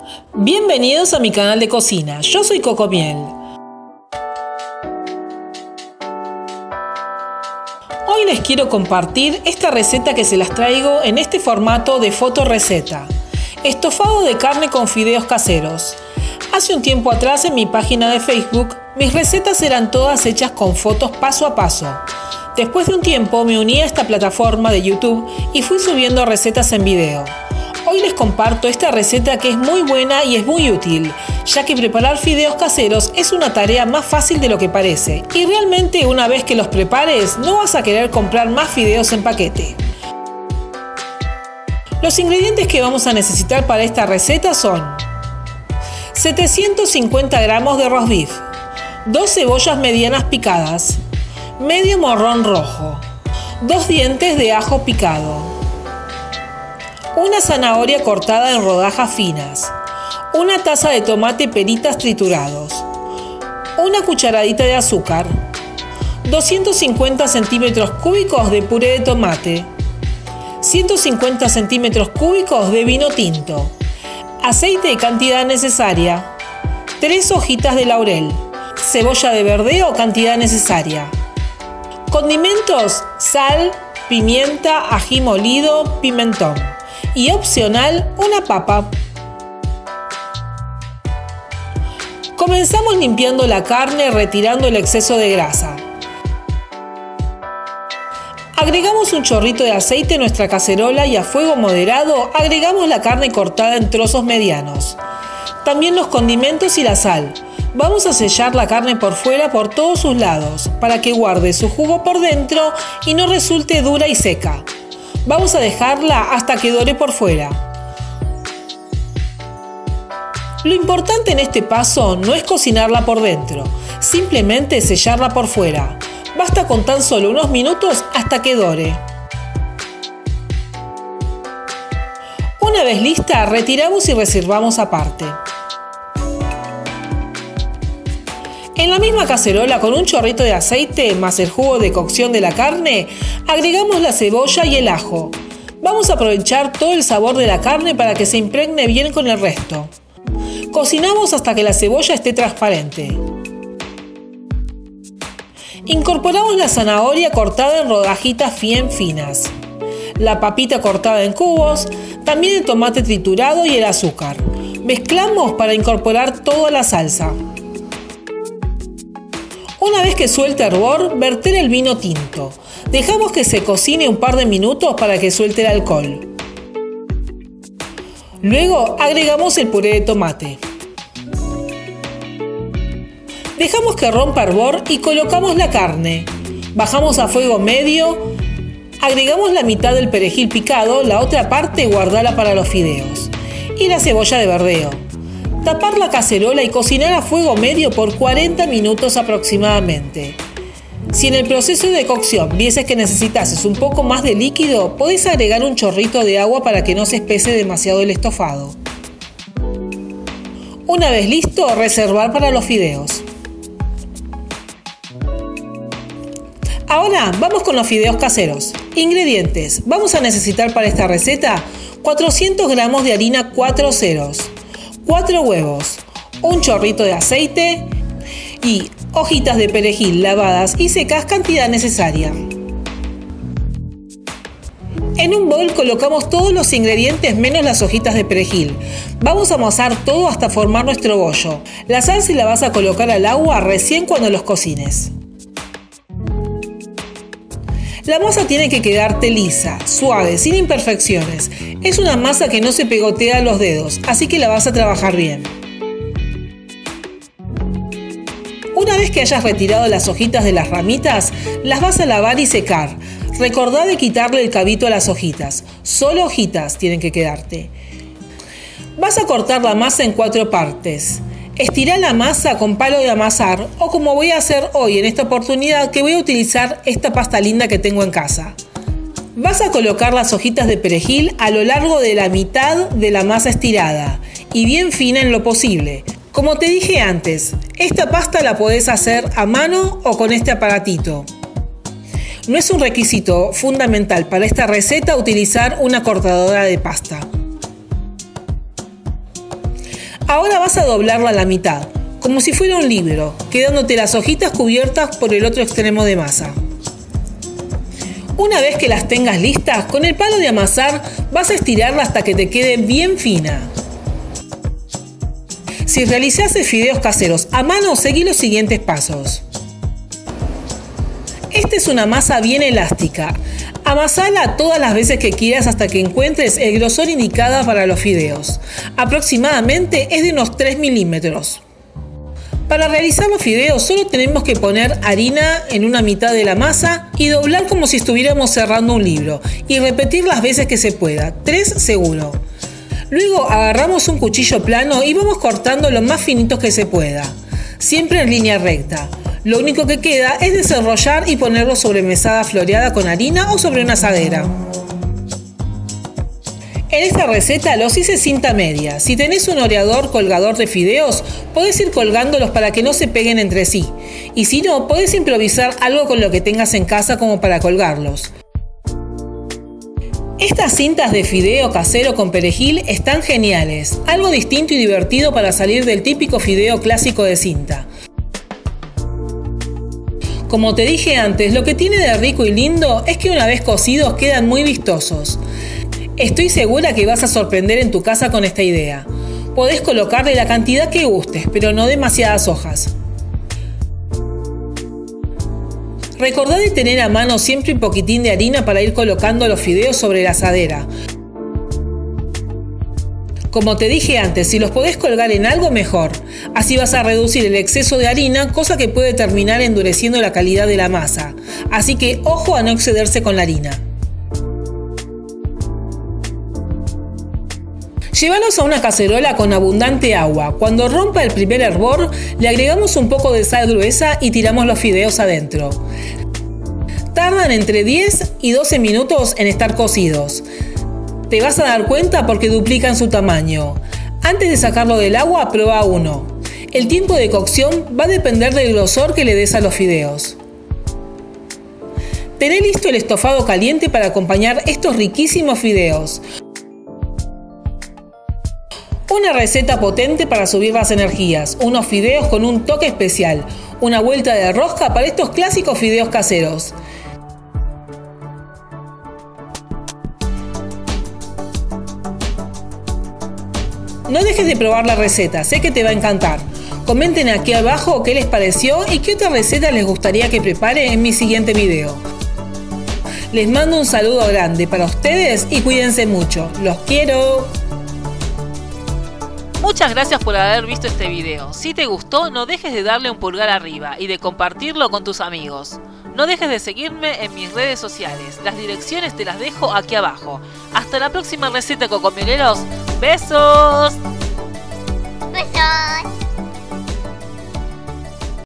Bienvenidos a mi canal de cocina, yo soy Cocomiel. Hoy les quiero compartir esta receta que se las traigo en este formato de foto receta. Estofado de carne con fideos caseros. Hace un tiempo atrás en mi página de Facebook, mis recetas eran todas hechas con fotos paso a paso. Después de un tiempo me uní a esta plataforma de YouTube y fui subiendo recetas en video. Hoy les comparto esta receta que es muy buena y es muy útil, ya que preparar fideos caseros es una tarea más fácil de lo que parece. Y realmente una vez que los prepares, no vas a querer comprar más fideos en paquete. Los ingredientes que vamos a necesitar para esta receta son 750 gramos de roast beef, 2 cebollas medianas picadas, medio morrón rojo, 2 dientes de ajo picado, una zanahoria cortada en rodajas finas, una taza de tomate peritas triturados, una cucharadita de azúcar, 250 centímetros cúbicos de puré de tomate, 150 centímetros cúbicos de vino tinto, aceite de cantidad necesaria, 3 hojitas de laurel, cebolla de verdeo cantidad necesaria. Condimentos: sal, pimienta, ají molido, pimentón. Y opcional, una papa. Comenzamos limpiando la carne, retirando el exceso de grasa. Agregamos un chorrito de aceite en nuestra cacerola y a fuego moderado agregamos la carne cortada en trozos medianos. También los condimentos y la sal. Vamos a sellar la carne por fuera por todos sus lados para que guarde su jugo por dentro y no resulte dura y seca. Vamos a dejarla hasta que dore por fuera. Lo importante en este paso no es cocinarla por dentro, simplemente sellarla por fuera. Basta con tan solo unos minutos hasta que dore. Una vez lista, retiramos y reservamos aparte. En la misma cacerola, con un chorrito de aceite más el jugo de cocción de la carne, agregamos la cebolla y el ajo. Vamos a aprovechar todo el sabor de la carne para que se impregne bien con el resto. Cocinamos hasta que la cebolla esté transparente. Incorporamos la zanahoria cortada en rodajitas bien finas, la papita cortada en cubos, también el tomate triturado y el azúcar. Mezclamos para incorporar toda la salsa. Una vez que suelte hervor, verter el vino tinto. Dejamos que se cocine un par de minutos para que suelte el alcohol. Luego agregamos el puré de tomate. Dejamos que rompa hervor y colocamos la carne. Bajamos a fuego medio. Agregamos la mitad del perejil picado, la otra parte guardala para los fideos. Y la cebolla de verdeo. Tapar la cacerola y cocinar a fuego medio por 40 minutos aproximadamente. Si en el proceso de cocción vieses que necesitases un poco más de líquido, podés agregar un chorrito de agua para que no se espese demasiado el estofado. Una vez listo, reservar para los fideos. Ahora vamos con los fideos caseros. Ingredientes: vamos a necesitar para esta receta 400 gramos de harina 4 ceros, 4 huevos, un chorrito de aceite y hojitas de perejil lavadas y secas cantidad necesaria. En un bol colocamos todos los ingredientes menos las hojitas de perejil. Vamos a amasar todo hasta formar nuestro bollo. La salsa la vas a colocar al agua recién cuando los cocines. La masa tiene que quedarte lisa, suave, sin imperfecciones. Es una masa que no se pegotea a los dedos, así que la vas a trabajar bien. Una vez que hayas retirado las hojitas de las ramitas, las vas a lavar y secar. Recordá de quitarle el cabito a las hojitas. Solo hojitas tienen que quedarte. Vas a cortar la masa en 4 partes. Estirá la masa con palo de amasar o como voy a hacer hoy en esta oportunidad, que voy a utilizar esta pasta linda que tengo en casa. Vas a colocar las hojitas de perejil a lo largo de la mitad de la masa estirada y bien fina en lo posible. Como te dije antes, esta pasta la podés hacer a mano o con este aparatito. No es un requisito fundamental para esta receta utilizar una cortadora de pasta. Ahora vas a doblarlo a la mitad, como si fuera un libro, quedándote las hojitas cubiertas por el otro extremo de masa. Una vez que las tengas listas, con el palo de amasar vas a estirarla hasta que te quede bien fina. Si realizaste fideos caseros a mano, seguí los siguientes pasos. Esta es una masa bien elástica. Amasala todas las veces que quieras hasta que encuentres el grosor indicado para los fideos. Aproximadamente es de unos 3 milímetros. Para realizar los fideos solo tenemos que poner harina en una mitad de la masa y doblar como si estuviéramos cerrando un libro y repetir las veces que se pueda, 3 seguro. Luego agarramos un cuchillo plano y vamos cortando lo más finito que se pueda, siempre en línea recta. Lo único que queda es desenrollar y ponerlo sobre mesada floreada con harina o sobre una asadera. En esta receta los hice cinta media. Si tenés un oreador colgador de fideos, podés ir colgándolos para que no se peguen entre sí. Y si no, podés improvisar algo con lo que tengas en casa como para colgarlos. Estas cintas de fideo casero con perejil están geniales. Algo distinto y divertido para salir del típico fideo clásico de cinta. Como te dije antes, lo que tiene de rico y lindo es que una vez cocidos quedan muy vistosos. Estoy segura que vas a sorprender en tu casa con esta idea. Podés colocarle la cantidad que gustes, pero no demasiadas hojas. Recordá de tener a mano siempre un poquitín de harina para ir colocando los fideos sobre la asadera. Como te dije antes, si los podés colgar en algo, mejor. Así vas a reducir el exceso de harina, cosa que puede terminar endureciendo la calidad de la masa. Así que ojo a no excederse con la harina. Llévalos a una cacerola con abundante agua. Cuando rompa el primer hervor, le agregamos un poco de sal gruesa y tiramos los fideos adentro. Tardan entre 10 y 12 minutos en estar cocidos. Te vas a dar cuenta porque duplican su tamaño. Antes de sacarlo del agua, prueba uno. El tiempo de cocción va a depender del grosor que le des a los fideos. Tené listo el estofado caliente para acompañar estos riquísimos fideos. Una receta potente para subir las energías, unos fideos con un toque especial, una vuelta de rosca para estos clásicos fideos caseros. No dejes de probar la receta, sé que te va a encantar. Comenten aquí abajo qué les pareció y qué otra receta les gustaría que prepare en mi siguiente video. Les mando un saludo grande para ustedes y cuídense mucho. Los quiero. Muchas gracias por haber visto este video. Si te gustó, no dejes de darle un pulgar arriba y de compartirlo con tus amigos. No dejes de seguirme en mis redes sociales. Las direcciones te las dejo aquí abajo. Hasta la próxima receta, cocomioleros. ¡Besos!